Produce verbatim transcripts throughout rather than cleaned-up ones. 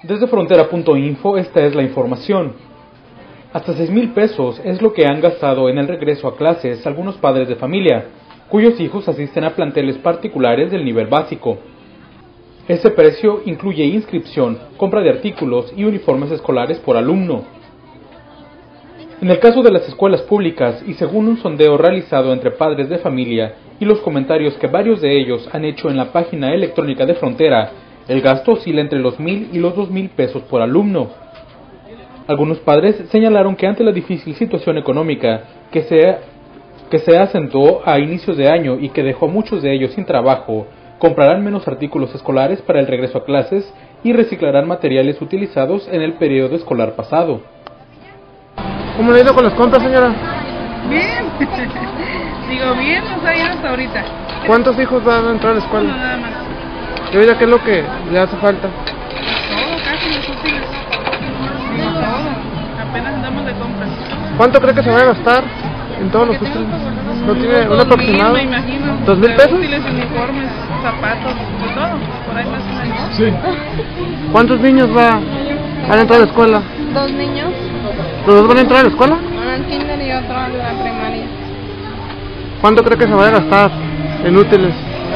Desde frontera punto info esta es la información. Hasta seis mil pesos es lo que han gastado en el regreso a clases algunos padres de familia, cuyos hijos asisten a planteles particulares del nivel básico. Ese precio incluye inscripción, compra de artículos y uniformes escolares por alumno. En el caso de las escuelas públicas, y según un sondeo realizado entre padres de familia y los comentarios que varios de ellos han hecho en la página electrónica de Frontera, el gasto oscila entre los mil y los dos mil pesos por alumno. Algunos padres señalaron que ante la difícil situación económica que se, que se acentuó a inicios de año y que dejó a muchos de ellos sin trabajo, comprarán menos artículos escolares para el regreso a clases y reciclarán materiales utilizados en el periodo escolar pasado. ¿Cómo le ha ido con las compras, señora? Bien, digo bien, nos ha ido hasta ahorita. ¿Cuántos hijos van a entrar a la escuela? No, nada más. ¿Y ahorita qué es lo que le hace falta? Todo, casi los útiles. Digo todo, apenas andamos de compras. ¿Cuánto cree que se va a gastar en todos los útiles? ¿No tiene un aproximado? Me imagino. ¿Dos mil pesos? Útiles, uniformes, zapatos, de todo, por ahí más o menos. Sí. ¿Cuántos niños va, van a entrar a la escuela? Dos niños. ¿Los dos van a entrar a la escuela? Uno al kinder y otro a la primaria. ¿Cuánto cree que se va a gastar en útiles?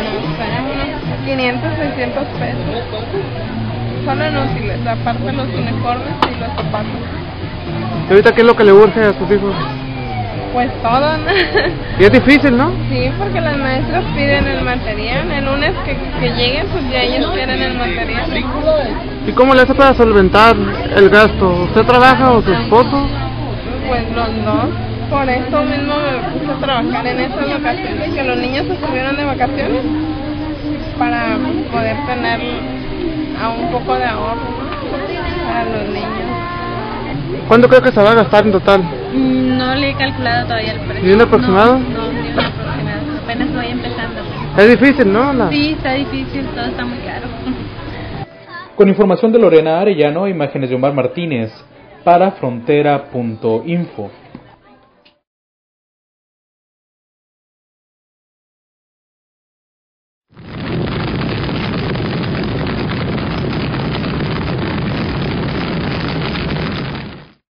Unos quinientos, seiscientos pesos. Solo en útiles, aparte los uniformes y los zapatos. ¿Y ahorita qué es lo que le urge a sus hijos? Pues todo, ¿no? Y es difícil, ¿no? Sí, porque las maestras piden el material. El lunes que, que lleguen, pues ya ellos quieren el material. ¿Y cómo le hace para solventar el gasto? ¿Usted trabaja o su esposo? Pues los dos. Por eso mismo me puse a trabajar en esas vacaciones, que los niños estuvieron de vacaciones, para poder tener a un poco de ahorro, ¿no? Para los niños. ¿Cuánto creo que se va a gastar en total? No le he calculado todavía el precio. ¿Y un aproximado? No, no, ni un aproximado. Apenas voy empezando. Es difícil, ¿no? La... Sí, está difícil, todo está muy caro. Con información de Lorena Arellano e imágenes de Omar Martínez, para frontera punto info.